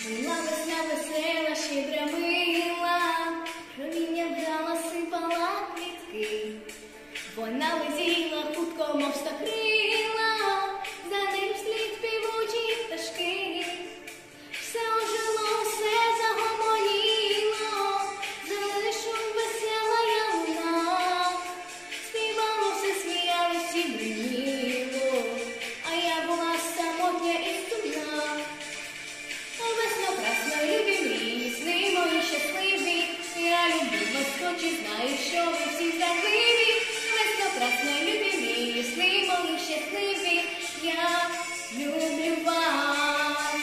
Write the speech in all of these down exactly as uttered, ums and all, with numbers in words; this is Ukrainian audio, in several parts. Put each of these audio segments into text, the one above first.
Була весна весела, щедра мила, проміння вдала, сипала квітки. Вона летіла хутко, мов стокрила, за ним вслід співучі пташки. Все ожило, все загомоніло, зелений шум, весела ялина. Співало, все сміялось і бриміло, а я була самотня і сумна. Весно, красно, любі мрії, сни мої щасливі, я люблю вас, хоч і знаю, що ви всі жахливі. Весно, красно, любі мрії, сни мої щасливі, я люблю вас.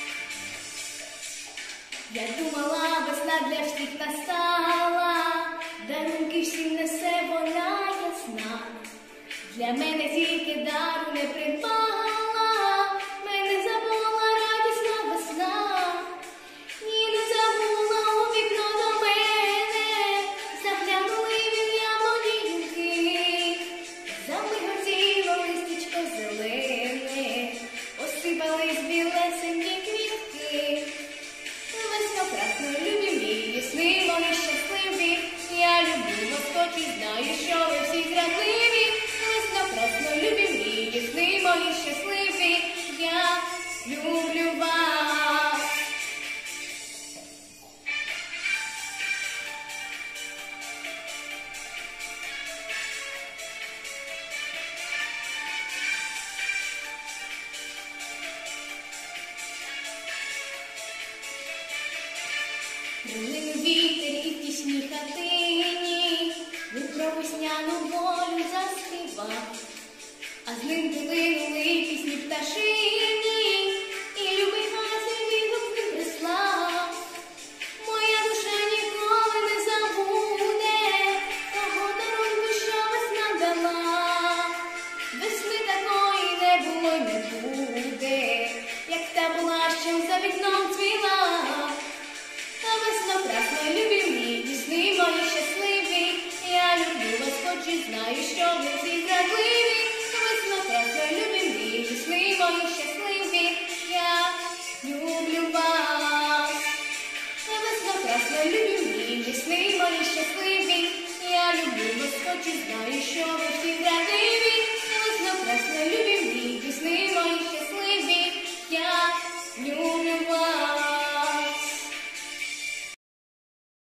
Я думала, весна для всіх настала, дарунки всім несе вона ясна. Для мене тільки дару не придбала, мене забула радісна весна. Ні, не забула у вікно до мене, заглянули в яблуні гілки. Замиготіло листячко зелене, осипались білесенькі квітки. Весно, красно, любі мрії, сни мої щасливі, я люблю вас, хоч і знаю, що ви всі зрадливі. Весно, красно, любі мрії, сни мої щасливі, я люблю вас. Прилинув вітер і в тісній хатині, він про весняну волю заспівав, а з ним долинули пісні пташині, і любий гасий відгук він прислав. Моя душа ніколи не забуде того дарунку, що весна дала. Весни такої не було й не буде, як та була, що за вікном цвіла. Весно, красно, любі мрії, сни мої щасливі, я люблю вас, хоч і знаю, що ви всі зрадливі. Весно, красно, любі мрії, сни мої щасливі, я люблю вас. Весно, красно, любі мрії, сни мої щасливі,